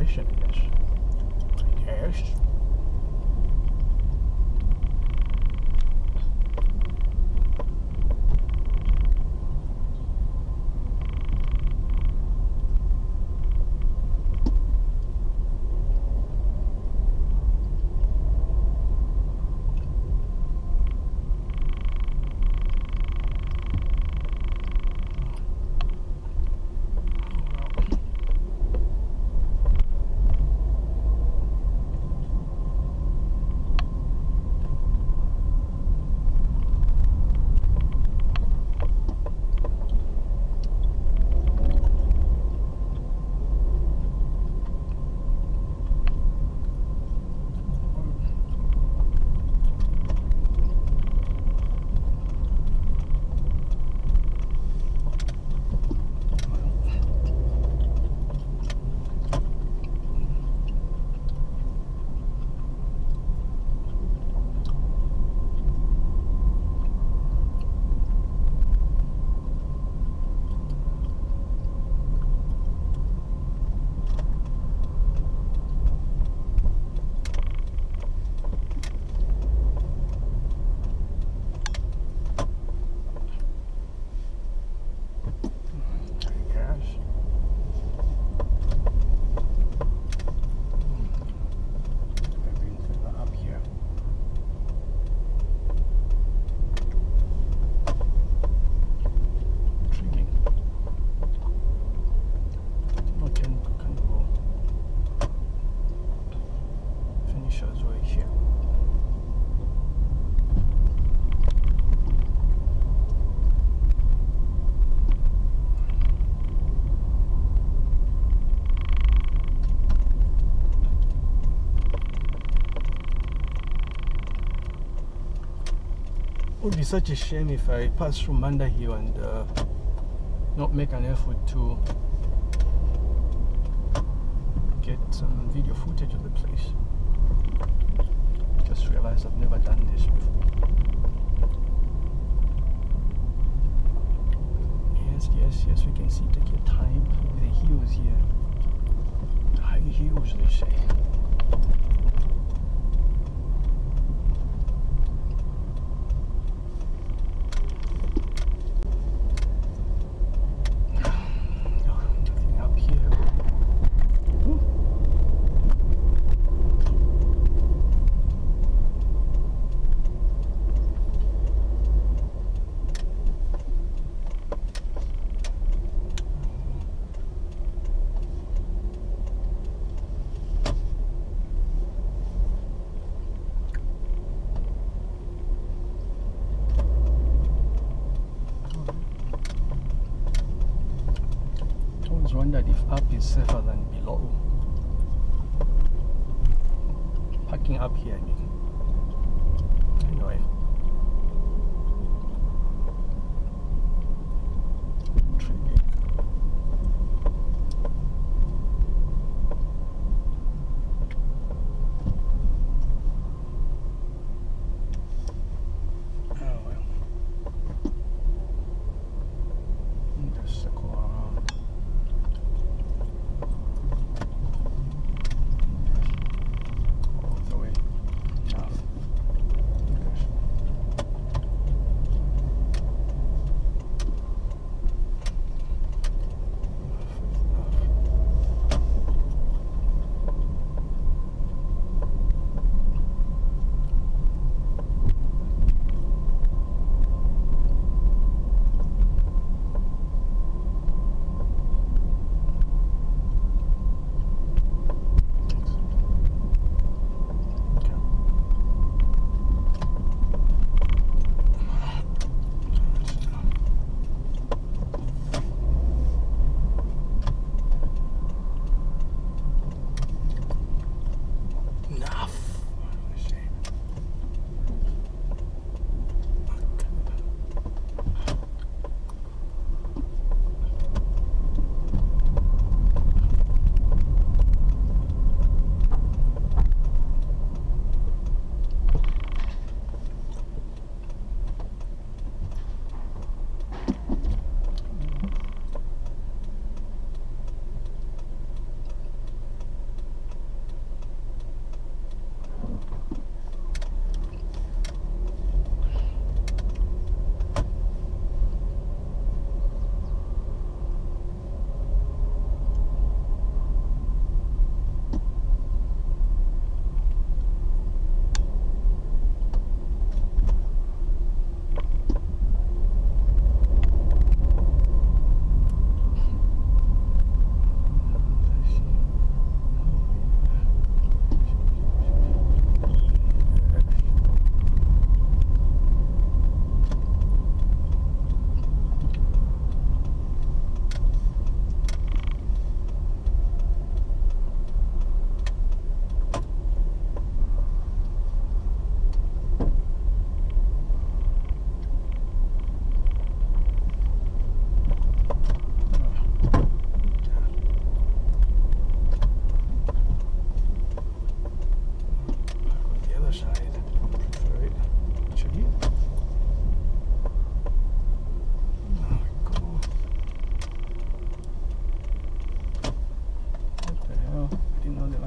direction, I guess. It would be such a shame if I pass through Manda Hill and not make an effort to get some video footage of the place. Just realized I've never done this before. Yes, we can see. Take your time with the hills here. High hills, they say. Wondered if up is safer than below. Parking up here, I mean. Anyway.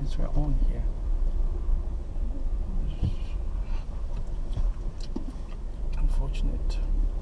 lights were on here. Unfortunate.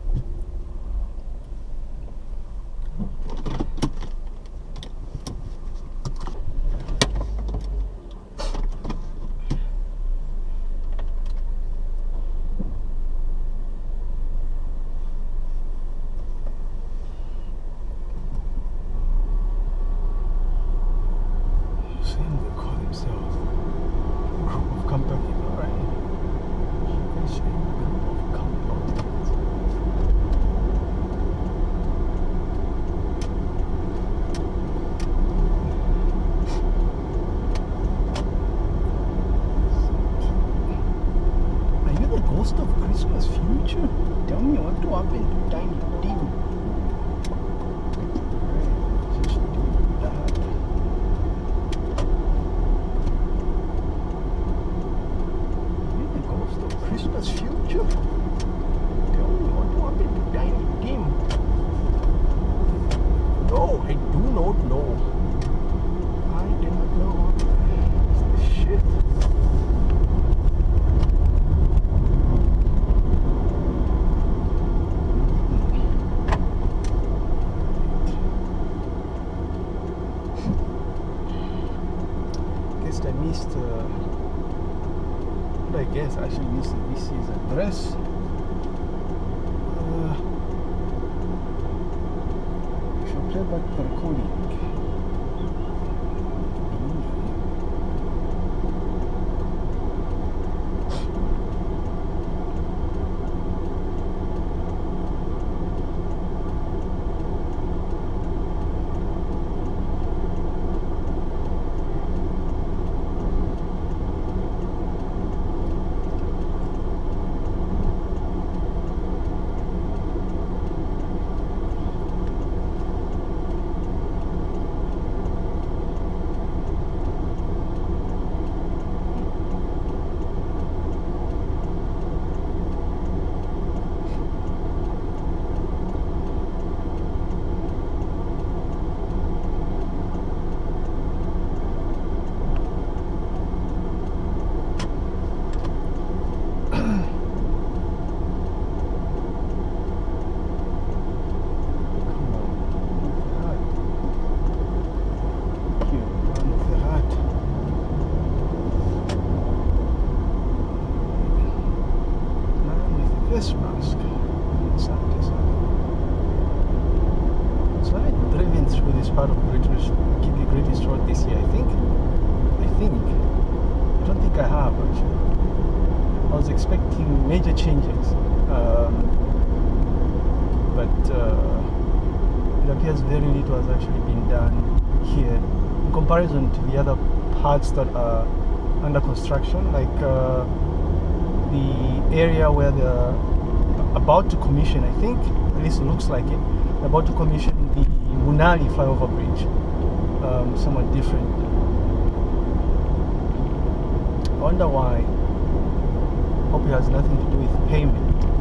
I actually missed VC's address. Shall play back the recording. Major changes, but it appears very little has actually been done here in comparison to the other parts that are under construction, like the area where they're about to commission, I think, at least it looks like it, they're about to commission the Munali flyover bridge, somewhat different. I wonder why. Hope it has nothing to do with payment.